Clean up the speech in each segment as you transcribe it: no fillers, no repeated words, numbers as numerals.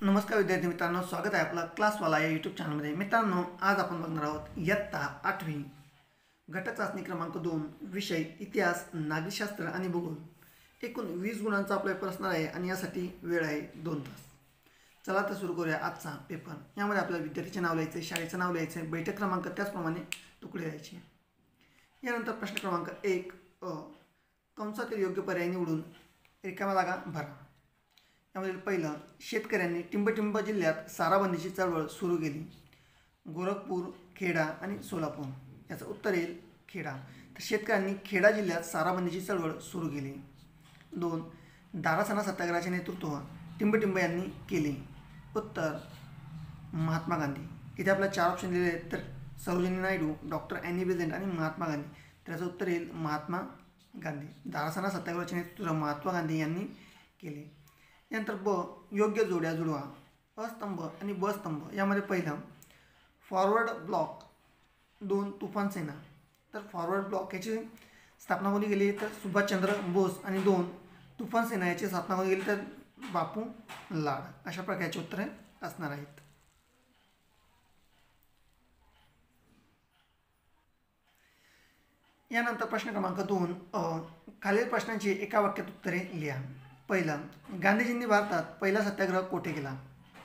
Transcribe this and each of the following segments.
नमस्कार विद्यार्थी मित्रांनो, स्वागत आहे आपलं क्लासवाला या यूट्यूब चॅनलमध्ये. मित्रांनो, आज आपण बघणार आहोत इयत्ता 8वी घटक चाचणी क्रमांक 2 विषय इतिहास, नागरिकशास्त्र आणि भूगोल. एकूण 20 गुणांचा आपला पेपर असणार आहे आणि यासाठी वेळ आहे 2 तास. चला तर सुरू करूया आजचा पेपर. यामध्ये आपल्याला विद्यार्थीचे नाव लिहायचे, शाळेचं नाव लिहायचे, बैठक क्रमांक त्याचप्रमाणे तुकडे द्यायचे. यानंतर प्रश्न क्रमांक 1 कंसातील योग्य पर्याय निवडून रिकाम्या जागा भरा. यामधील पहिलं, शेतकऱ्यांनी टिंबटिंब जिल्ह्यात साराबंदीची चळवळ सुरू केली. गोरखपूर, खेडा आणि सोलापूर. याचं उत्तर येईल खेडा. तर शेतकऱ्यांनी खेडा जिल्ह्यात साराबंदीची चळवळ सुरू केली. 2, दारासणा सत्याग्रहाचे नेतृत्व टिंबटिंब यांनी केले. उत्तर महात्मा गांधी. इथे आपल्याला 4 ऑप्शन दिलेले आहेत, तर Sarojini Naidu, doctor Annie Besant आणि महात्मा गांधी. त्याचं उत्तर येईल महात्मा गांधी. दारासणा सत्याग्रहाचे नेतृत्व महात्मा गांधी यांनी केले. यानंतर योग्य जोड्या जुळवा. अस्तंभ आणि ब स्तंभ. यामध्ये पहिलं फॉरवर्ड ब्लॉक 2 तुफान सेना. तर फॉरवर्ड ब्लॉक याची स्थापना कोणी केली तर सुभाषचंद्र बोस, आणि 2 तुफान सेना याची स्थापना कोणी केली तर बापू लाड. अशा प्रकारची उत्तरे असणार आहेत. यानंतर प्रश्न क्रमांक 2 खालील प्रश्नांची एका वाक्यात उत्तरे लिहा. पहिला, गांधीजींनी भारतात पहिला सत्याग्रह कोठे केला?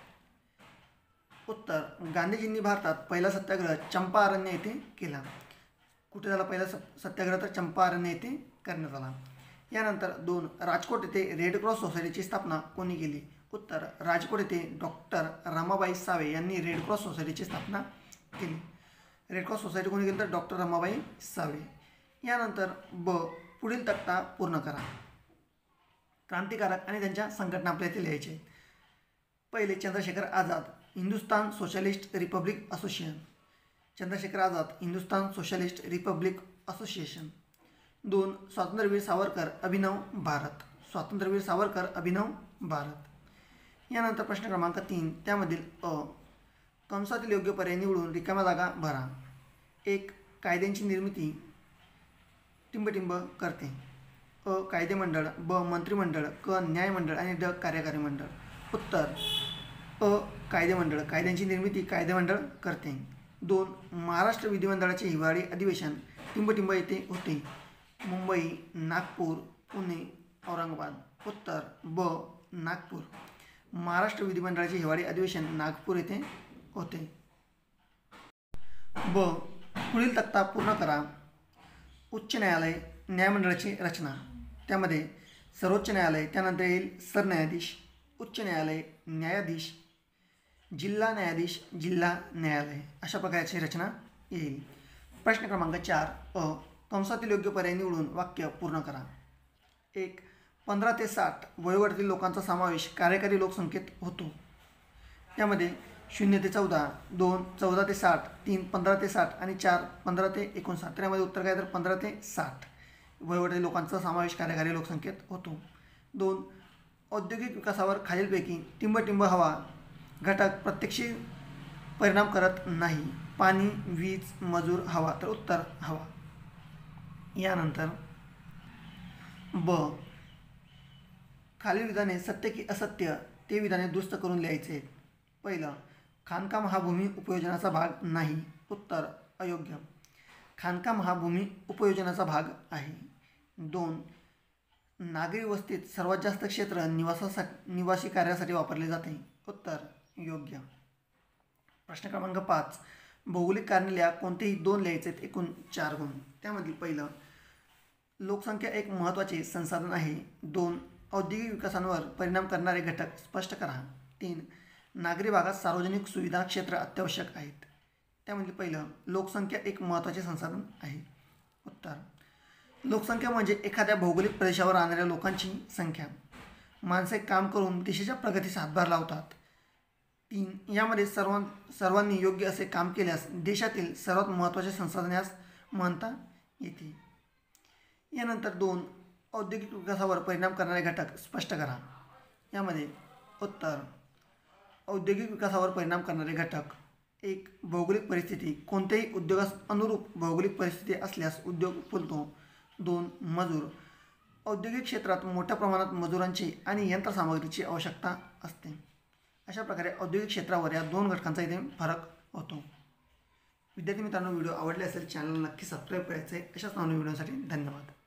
उत्तर, गांधीजींनी भारतात पहिला सत्याग्रह चंपारण्य येथे केला. कुठे झाला पहिला सत्याग्रह? तर चंपारण्य येथे करण्यात आला. यानंतर 2, राजकोट येथे रेड क्रॉस सोसायटीची स्थापना कोणी केली? उत्तर, राजकोट येथे डॉक्टर रमाबाई सावे यांनी रेड क्रॉस सोसायटीची स्थापना केली. रेड क्रॉस सोसायटी कोणी केली तर डॉक्टर रमाबाई सावे. यानंतर पुढील तक्ता पूर्ण करा. क्रांतिकारक आणि त्यांच्या संघटना आपल्या इथे लिहायचे. पहिले, Chandrashekhar Azad, Hindustan socialist republic association. Chandrashekhar Azad, Hindustan socialist republic association. 2, स्वातंत्र्यवीर सावरकर, अभिनव भारत. स्वातंत्र्यवीर सावरकर, अभिनव भारत. यानंतर प्रश्न क्रमांक 3, त्यामधील कंसातील योग्य पर्याय निवडून रिकाम्या जागा भरा. 1, कायद्यांची निर्मिती टिंबटिंब करते. अ, कायदेमंडळ, ब, मंत्रिमंडळ, क, न्यायमंडळ आणि ड, कार्यकारी मंडळ. उत्तर अ, कायदेमंडळ. कायद्यांची निर्मिती कायदेमंडळ करते. 2, महाराष्ट्र विधिमंडळाचे हिवाळी अधिवेशन टिंबटिंब येथे होते. मुंबई, नागपूर, पुणे, औरंगाबाद. उत्तर ब, नागपूर. महाराष्ट्र विधिमंडळाचे हिवाळी अधिवेशन नागपूर येथे होते. ब, पुढील तक्ता पूर्ण करा. उच्च न्यायालय, न्यायमंडळाची रचना. त्यामध्ये सर्वोच्च न्यायालय, त्यानंतर येईल सरन्यायाधीश, उच्च न्यायालय, न्यायाधीश, जिल्हा न्यायाधीश, जिल्हा न्यायालय. अशा प्रकारची रचना येईल. प्रश्न क्रमांक 4 कंसातील योग्य पर्याय निवडून वाक्य पूर्ण करा. 1, 15 ते 60 वयोगटातील लोकांचा समावेश कार्यकारी लोकसंख्येत होतो. त्यामध्ये 0 ते 14, 2 14 ते 60, 3 15 ते 60 आणि 4 15 ते 59. तर यामध्ये उत्तर काय तर 15 ते 60 वयोगटातील लोकांचा समावेश कार्यकारी लोकसंख्येत होतो. 2, औद्योगिक विकासावर खालीलपैकी टिंबटिंब हवा घटक प्रत्यक्ष परिणाम करत नाही. पाणी, वीज, मजूर, हवा. तर उत्तर हवा. यानंतर ब, खालील विधाने सत्य की असत्य ते विधाने दुरुस्त करून लिहायचे. पहिलं, खाणकाम हा भूमी उपयोजनाचा भाग नाही. उत्तर अयोग्य. खाणकाम हा भूमी उपयोजनाचा भाग आहे. 2, नागरी वस्तीत सर्वात जास्त क्षेत्र निवासी कार्यासाठी वापरले जाते. उत्तर योग्य. प्रश्न क्रमांक 5, भौगोलिक कारणे लिहा. कोणतेही 2 लिहायचे आहेत. एकूण 4 गुण. त्यामधील पहिलं, लोकसंख्या एक महत्त्वाचे संसाधन आहे. 2, औद्योगिक विकासांवर परिणाम करणारे घटक स्पष्ट करा. 3, नागरी भागात सार्वजनिक सुविधा क्षेत्र अत्यावश्यक आहेत. त्यामध्ये पहिलं, लोकसंख्या एक महत्त्वाचे संसाधन आहे. उत्तर, लोकसंख्या म्हणजे एखाद्या भौगोलिक प्रदेशावर राहणाऱ्या लोकांची संख्या. माणसे काम करून देशाच्या प्रगतीस हातभार लावतात. 3, यामध्ये सर्वांनी योग्य असे काम केल्यास देशातील सर्वात महत्त्वाचे संसाधन यास मानता येते. यानंतर 2, औद्योगिक विकासावर परिणाम करणारे घटक स्पष्ट करा. यामध्ये उत्तर, औद्योगिक विकासावर परिणाम करणारे घटक. 1, भौगोलिक परिस्थिती. कोणत्याही उद्योगास अनुरूप भौगोलिक परिस्थिती असल्यास उद्योग फुलतो. 2, मजूर. औद्योगिक क्षेत्रात मोठ्या प्रमाणात मजुरांची आणि यंत्रसामग्रीची आवश्यकता असते. अशा प्रकारे औद्योगिक क्षेत्रावर या दोन घटकांचा इथे फरक होतो. विद्यार्थी मित्रांनो, व्हिडिओ आवडले असेल चॅनलला नक्की सबस्क्राईब करायचे. अशाच नवीन व्हिडिओसाठी धन्यवाद.